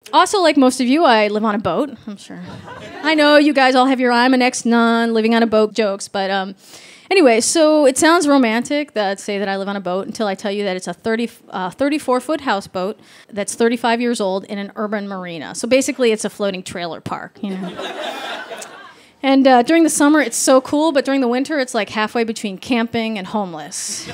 Also, like most of you, I live on a boat, I'm sure. I know you guys all have your I'm an ex-nun living on a boat jokes, but anyway, so it sounds romantic that say that I live on a boat until I tell you that it's a 34-foot houseboat that's 35 years old in an urban marina. So basically, it's a floating trailer park, you know. And during the summer, it's so cool, but during the winter, it's like halfway between camping and homeless.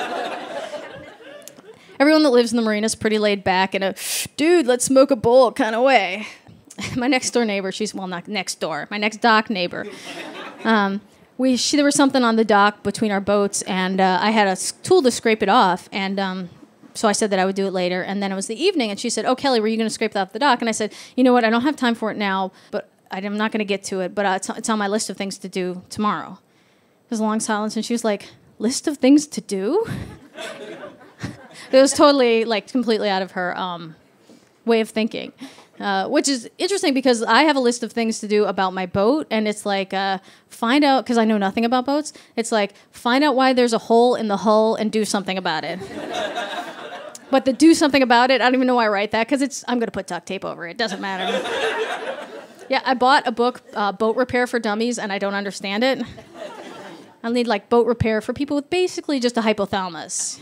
Everyone that lives in the marina is pretty laid back in a, dude, let's smoke a bowl kind of way. My next door neighbor, well, not next door, my next dock neighbor. There was something on the dock between our boats, and I had a tool to scrape it off, and so I said that I would do it later, and then it was the evening, and she said, oh, Kelly, were you going to scrape that off the dock? And I said, you know what, I don't have time for it now, but I'm not going to get to it, but it's on my list of things to do tomorrow. There's a long silence, and she was like, list of things to do? It was totally, like, completely out of her way of thinking, which is interesting because I have a list of things to do about my boat, and it's like, find out, because I know nothing about boats, it's like, find out why there's a hole in the hull and do something about it. But the do something about it, I don't even know why I write that, because I'm going to put duct tape over it. It doesn't matter. Yeah, I bought a book, Boat Repair for Dummies, and I don't understand it. I'll need, like, boat repair for people with basically just a hypothalamus.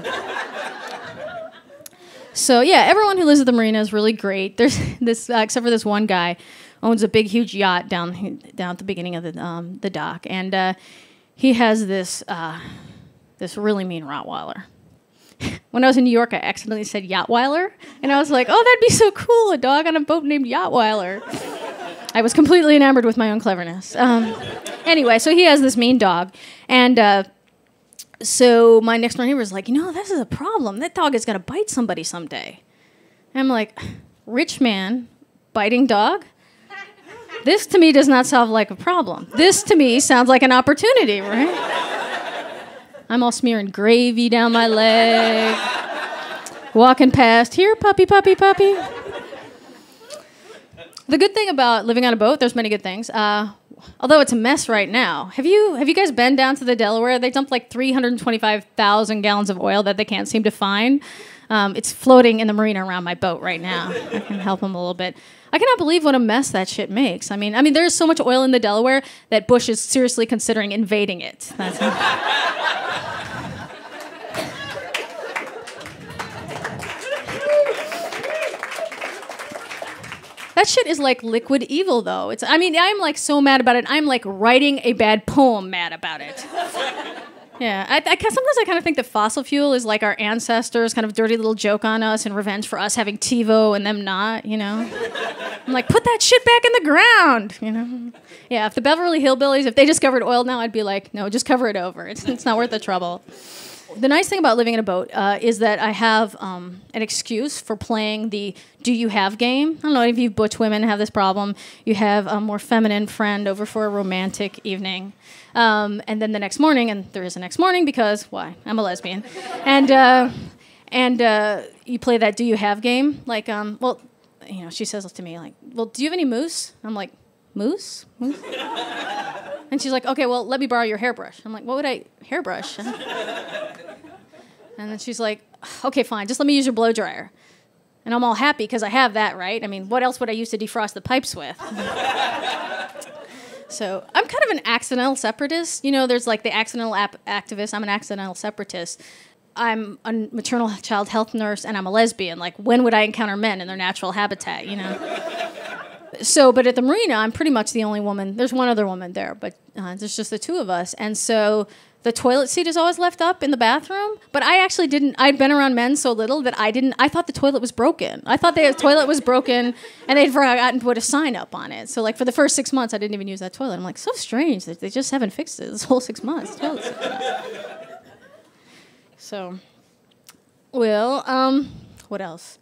So, yeah, everyone who lives at the marina is really great. There's this, except for this one guy, owns a big, huge yacht down at the beginning of the dock. And he has this really mean Rottweiler. When I was in New York, I accidentally said Yachtweiler. And I was like, oh, that'd be so cool, a dog on a boat named Yachtweiler. I was completely enamored with my own cleverness. Anyway, so he has this mean dog. And so my next door neighbor was like, you know, this is a problem. That dog is going to bite somebody someday. And I'm like, rich man, biting dog? This, to me, does not sound like a problem. This, to me, sounds like an opportunity, right? I'm all smearing gravy down my leg, walking past, here, puppy, puppy, puppy. The good thing about living on a boat, there's many good things. Although it's a mess right now. Have you guys been down to the Delaware? They dumped like 325,000 gallons of oil that they can't seem to find. It's floating in the marina around my boat right now. I can help them a little bit. I cannot believe what a mess that shit makes. I mean, there's so much oil in the Delaware that Bush is seriously considering invading it. That shit is like liquid evil, though. I'm like so mad about it. I'm like writing a bad poem mad about it. Yeah, sometimes I kind of think that fossil fuel is like our ancestors' kind of dirty little joke on us in revenge for us having TiVo and them not, you know? I'm like, put that shit back in the ground, you know? Yeah, if the Beverly Hillbillies, if they discovered oil now, I'd be like, no, just cover it over. It's not worth the trouble. The nice thing about living in a boat is that I have an excuse for playing the do you have game. I don't know if you butch women have this problem. You have a more feminine friend over for a romantic evening. And then the next morning, and there is a next morning because, why? I'm a lesbian. And you play that do you have game. Like, well, you know, she says to me, like, well, do you have any mousse? I'm like, mousse? Mousse? And she's like, okay, well, let me borrow your hairbrush. I'm like, what would I, hairbrush? And then she's like, okay, fine, just let me use your blow dryer. And I'm all happy because I have that, right? I mean, what else would I use to defrost the pipes with? So I'm kind of an accidental separatist. You know, there's like the accidental activist. I'm an accidental separatist. I'm a maternal child health nurse, and I'm a lesbian. Like, when would I encounter men in their natural habitat, you know? So, but at the marina, I'm pretty much the only woman. There's one other woman there, but there's just the two of us. And so the toilet seat is always left up in the bathroom. But I actually didn't. I'd been around men so little that I thought the toilet was broken. I thought the toilet was broken, and they'd forgotten to put a sign up on it. So, like, for the first 6 months, I didn't even use that toilet. I'm like, so strange that they just haven't fixed it this whole 6 months. So, well, what else?